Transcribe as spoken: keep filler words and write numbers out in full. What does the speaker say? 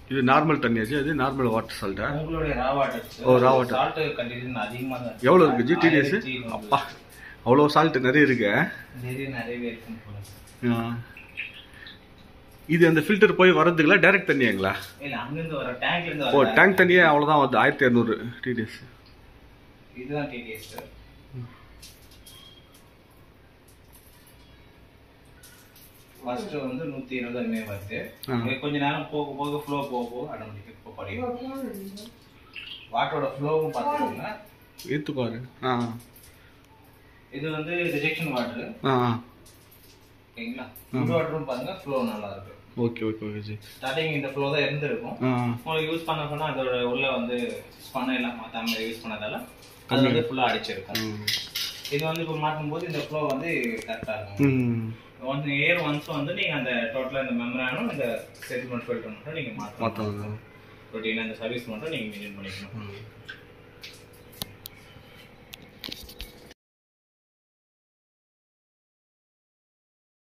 இது நார்மல் தண்ணியாச்சு, அது normal water சால்ட்டா? உங்களுடைய raw water. Oh raw water. Salt condition அதிகமா தான். எவ்வளவு இருக்கு ஜி டிடிஎஸ்? அப்பா அவ்வளோ சால்ட் நிறைய இருக்கு. நிறைய நிறையவே இருக்கும் போல. இது அந்த ஃபில்டர் போய் வரதுக்குல டைரக்ட் தண்ணியாங்களா? இல்ல அங்க இருந்து வர டேங்க்ல இருந்து வர. ஓ வர டேங்க் தண்ணியே அவ்வளவுதான் வருது ஆயிரத்தி இருநூறு டிடிஎஸ். இதுதான் டிடிஎஸ். ஃபர்ஸ்ட் வந்து நூற்றி இருபது மே வருது. கொஞ்ச நேரம் போக போக ஃப்ளோ போக போக ஆட்டோமேட்டிக்கா இப்போ படிக்கும். வாட்டரோட ஃப்ளோவும் பாத்தீங்கன்னா ஏத்து பாரு. ஆ இது வந்து ரிஜெக்ஷன் வாட்டர். ஆ ஓகேங்களா? குட் வாட்டரும் பாருங்க ஃப்ளோ நல்லா இருக்கு. Okay okay okay ji. Starting இந்த ஃப்ளோ தான் இருந்திருக்கும். உங்களுக்கு யூஸ் பண்ண பண்ணா அதோட உள்ள வந்து ஸ்பன் எல்லாம் மாத்தாம யூஸ் பண்ணதால அது வந்து ஃபுல்லா அடிச்சிருக்கும். இது வந்து இப்போ மாட்டும் போது இந்த ஃப்ளோ வந்து கரெக்டா இருக்கும். ஒன் இயர் ஒன்ஸ் வந்து நீங்க அந்த டோட்டலா இந்த மெம்பரானும் இந்த செட்டில்மெண்ட் ஃபில்டர் மட்டும் நீங்க மாத்தணும். ரொட்டீனா இந்த சர்வீஸ் மட்டும் நீங்க மெயின்டைன் பண்ணிக்கணும்.